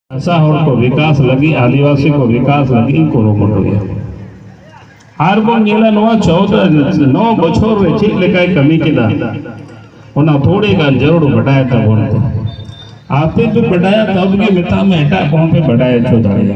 ऐसा हर को विकास लगी आदिवासी को विकास लगी को मोटो हार बन गेला नवा 9 बछर रे चेक लेकाय कमी केदा ओना थोड़ी गान जरूर बढ़ाया था बोलते आपे जो बढ़ाया तब के मिता में एटा कोन पे बढ़ाया छो दाड़िया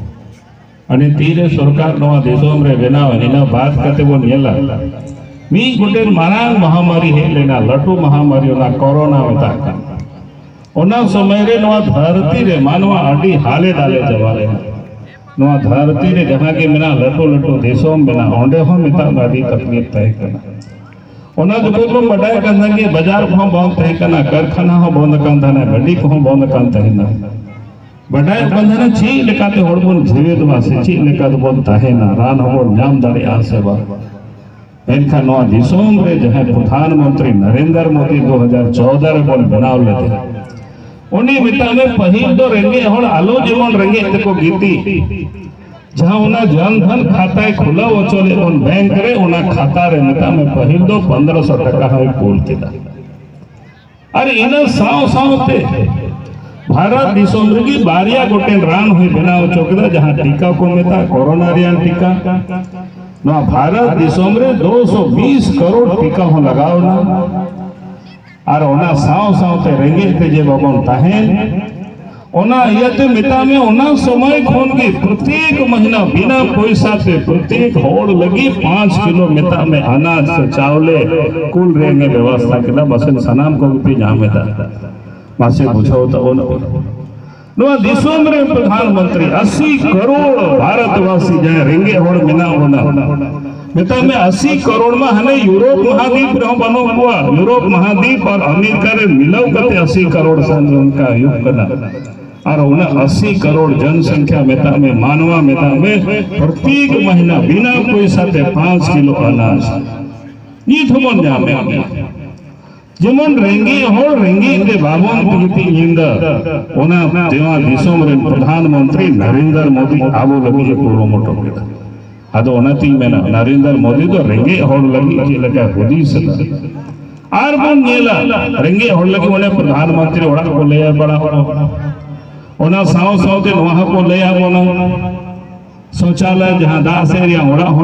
अने तीरे सरकार नवा देशों रे बनाव एना बात करते वो नेला मी गोटे मारांग महामारी है लेना लटू महामारी ओना कोरोना होता ओना समय रे नवा धरती रे मानवा अडी हाले डाले जवाले नवा धरती रे जहां के मेना लटो लटो देशों में ना ओंडे हो मिता गाड़ी तकलीफ तय करना ओना जो को बडाय कंदा के बाजार को बंद तय करना कारखाना हो बंद कंदा ना गड्डी को बंद कंदा है ना बडाय बंधना छी लेकाते होड़बन जीवित वासे छी लेकाते बन ताहे ना रान हो नाम दाड़ी आसे बा एनखा नवा देशों रे जहां प्रधानमंत्री नरेंद्र मोदी 2014 रे बन बनाव लेते उन्हीं मिता में पहिल दो रेंगे होड़ आलो जीवन रेंगे देखो गीती जहां उना जन धन खाता खुला वचले उन बैंक रे उना खाता रे मिता में पहिल दो 1500 टका है कोल केदा अरे इना साव सावते भारत दिसोम रे की बारिया गोटे रान होई बनाव चोकदा जहां टीका को मिता कोरोना रियान टीका ना भारत दिसोम रे 220 करोड़ टीका हो लगाव ना और ओना साव सावते रेंगे ते जे बाबन ताहेन ओना यते मिता में ओना समय खोन के प्रत्येक महीना बिना पैसा से प्रत्येक होड़ लगी 5 किलो मिता में अनाज से चावले कुल रेंगे व्यवस्था केदा बसन सनाम को भी जामेदा मासे बुझाओ तो ओन नो देशों में प्रधानमंत्री 80 करोड़ भारतवासी जहां रेंगे होड़ बिना ओना मिता में 80 करोड़ में हने यूरोप महाद्वीप रे बनो हुआ यूरोप महाद्वीप और अमेरिका रे मिलाव करते 80 करोड़ सन उनका युग करना और उन 80 करोड़ जनसंख्या मिता में मानवा मिता में प्रत्येक महीना बिना पैसा ते 5 किलो अनाज ये थमन जामे जेमन रेंगे हो रेंगे के बाबन पीती इंद ओना देवा देशों रे प्रधानमंत्री नरेंद्र मोदी आबो लगी पूरो मोटो केदा अदो ओनाती में नरेंद्र मोदी तो रेंगे होड़ लगी के लगा होदी से आर बन गेला रेंगे होड़ लगी ओने प्रधानमंत्री ओड़ा को ले आ बड़ा ओना साव साव के वहां को ले आ ओना शौचालय जहां दास एरिया ओड़ा हो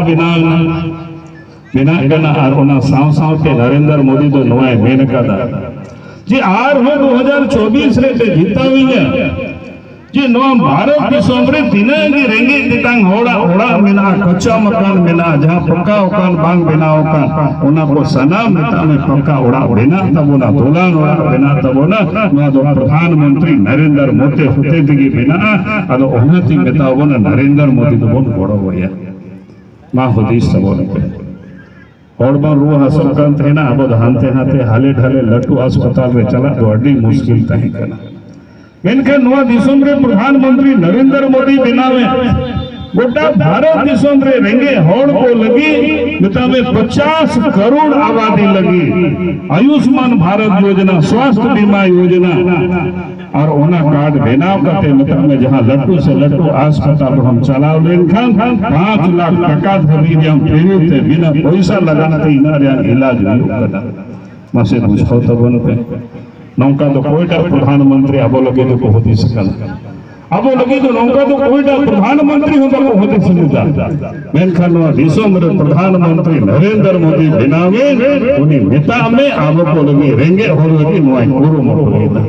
बिना गना आर ओना साव साव के नरेंद्र मोदी तो नवाय मेन कादा जी आर हो 2024 रे ते जीतावीया जे नवा भारत दिसों रे दिना की रेंगे तितांग होड़ा होड़ा मिना कच्चा मकान मिना जहां पक्का मकान बांग बनाओ का ओना को सनाम मिता में पक्का ओड़ा बिना तबोना दोलान ओड़ा बिना तबोना नवा दो प्रधानमंत्री नरेंद्र मोदी होते दिगी बिना अदो ओनाती मिता ओना नरेंद्र मोदी तो बहुत बड़ो होया मा हदीस तबोने पे होड़बा रू हसन कंत है ना अब धानते हाथे हाले ढाले लट्टू अस्पताल रे चला तो अड्डी मुश्किल तही करना इनके नवा दिसों रे प्रधानमंत्री नरेंद्र मोदी बनावे गोटा भारत दिसों रे रेंगे होड़ को लगी मिता में 50 करोड़ आबादी लगी आयुष्मान भारत योजना स्वास्थ्य बीमा योजना और ओना कार्ड बनाव करते मिता में जहां लट्टू से लट्टू अस्पताल हम चलाव लेन खान 5 लाख टका धरी हम प्रेरित बिना पैसा लगाना ते इना रे इलाज नहीं करना मासे बुझाओ तो बन पे नौका तो कोईटा प्रधानमंत्री अब लगे तो होती सकल अब लगे तो नौका तो कोईटा प्रधानमंत्री हो तो होती सकता मेनखान देशों में प्रधानमंत्री नरेंद्र मोदी बनावे उन्हीं नेता में अब को लगे रेंगे हो लगे नोई पूरो मोटो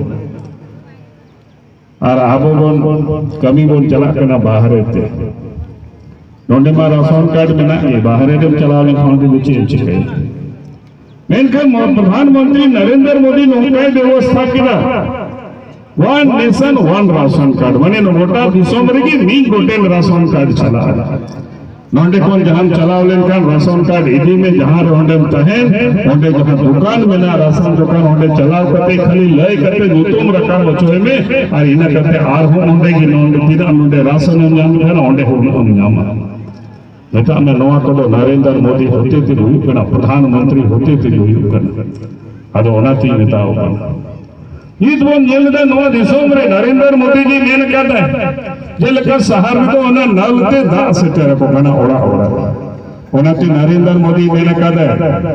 और अब बोन कमी बोन चला करना बाहर रहते नोंडे मा राशन कार्ड बिना ये बाहर रे चला ले खान के नीचे है मेनखान प्रधानमंत्री नरेंद्र मोदी नौकाय व्यवस्था किया one nation one ration card माने मोटा दिसों रे की मी गोटेल राशन कार्ड चला नोंडे कोन जहां चलाव लेन कान राशन कार्ड इदी में जहां रोंडे तहे ओंडे जहां दुकान में ना राशन दुकान ओंडे चलाव करते खाली लय करते गुतुम रखा बचोय में और इना करते आर हो ओंडे की नोंडे तिदा ओंडे राशन नाम है ओंडे हो नाम नेता में नवा को नरेंद्र मोदी होते थे हुई प्रधानमंत्री होते थे हुई अदो ओनाती नेता होगा ईद बन जेलदा नवा देशों में नरेंद्र मोदी जी मेन कहता है जेलका शहर में तो ओना नलते दा से तेरे को बना ओड़ा ओड़ा ओनाती नरेंद्र मोदी मेन कहता है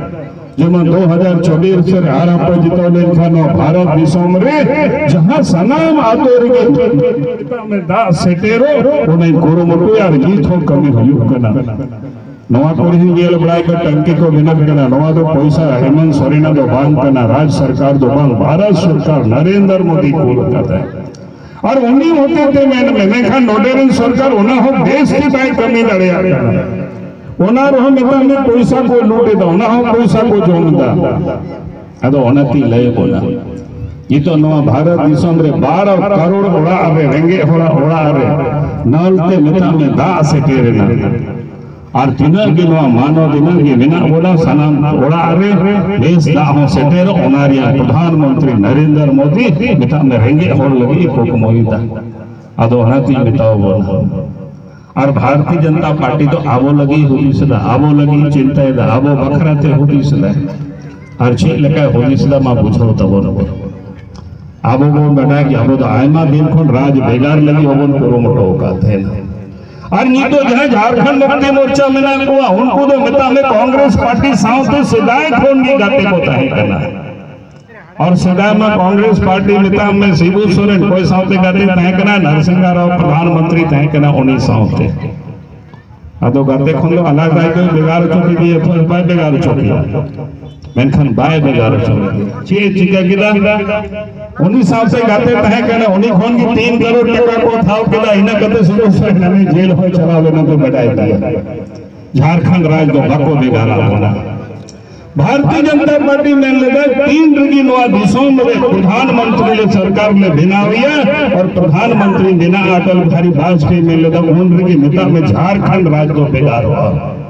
जेमा 2024 से हारा पर जितौले खानो भारत दिसोम रे जहां सनाम आतो रे में दा सेटेरो ओने कोरो मोटो यार जीत हो कमी हुयु कना नवा कोरी गेल बड़ाई का टंकी को बिना कना नवा तो पैसा हेमंत सोरेन दो बांग कना राज्य सरकार दो बांग भारत सरकार नरेंद्र मोदी को कहता है और उन्हीं होते थे मैंने कहा नोडेरन सरकार उन्हें हो देश की बाई कमी लड़े ओना रहो मेरा में पैसा को लूटे दो ना हो पैसा को जोंदा अदो ओनती लय बोला ये तो नवा भारत दिसम रे 12 करोड़ ओड़ा आवे रेंगे ओड़ा आवे नलते मेता में दा से टेरे ना और दिना के नवा मानो दिना के बिना बोला सनाम ओड़ा आवे देश दा हो से टेरो ओनारिया प्रधानमंत्री नरेंद्र मोदी मेता में रेंगे होड़ लगी को मोइदा अदो ओनती मेताओ बोला और भारतीय जनता पार्टी तो आवो लगी होती सदा आवो लगी चिंता है आवो बखराते होती सदा और छे लका होती सदा मा बुझो तबो न आवो वो बना कि आवो तो आयमा दिन कोन राज बेगार लगी ओबन कोरो मोटो का थे और नी तो जहां झारखंड मुक्ति मोर्चा में ना को उनको तो मिता में कांग्रेस पार्टी साउते सिदाय खोन की गाते को ताई करना और सदा में कांग्रेस पार्टी मिता में शिबू सोरेन कोई साउते गाते तय करना नरसिंह राव प्रधानमंत्री तय करना उन्हीं साउते अदो गाते खोन लो अलग दाई को बेगार चोकी दिए तो बाय बेगार चोकी मेनखन बाय बेगार चोकी चे चिका गिदा उन्हीं साउते गाते तय करना उन्हीं खोन की 3 करोड़ टका को थाव केला इना कते शिबू सोरेन ने जेल हो चलावे न तो बढ़ाई दिया झारखंड राज्य को बाको बेगार होना भारतीय जनता पार्टी में लगा 3 रगी नवा दिसोम रे प्रधानमंत्री ने सरकार ने बनाविया और प्रधानमंत्री बिना अटल बिहारी वाजपेयी में लगा 9 रगी नेता में झारखंड राज्य को बेकार हुआ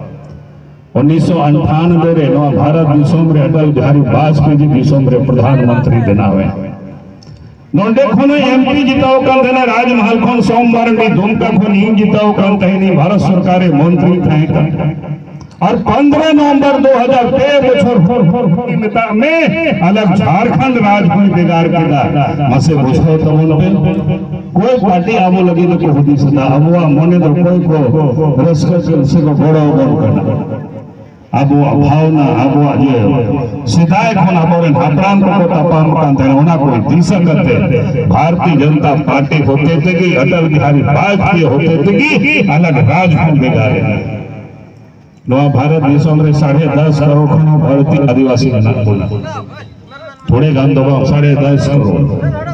1998 रे नवा भारत दिसोम रे अटल बिहारी वाजपेयी जी दिसोम रे प्रधानमंत्री बनावे नोंडे खोने एमपी जिताओ कल देना राजमहल खोन सोमवार में दुमका खोन इन जिताओ कल तहनी भारत सरकार मंत्री थे और 15 नवंबर 2013 मिता में अलग झारखंड राज्य को बेगार केदा मसे बुझो तो कोई पार्टी आवो लगी तो को होदी सदा अबवा मने तो कोई को रसक से को बड़ा बड़ करना अब भावना अब ये सिदाय खोन अब हापराम को तपाम कांते ओना कोई दिशा करते भारतीय जनता पार्टी होते थे कि अटल बिहारी वाजपेयी होते थे कि अलग राज को बेगार नवा भारत दिसोम रे 10.5 करोड़ खनो भारतीय आदिवासी ना बोला थोड़े गान दबा 10.5 करोड़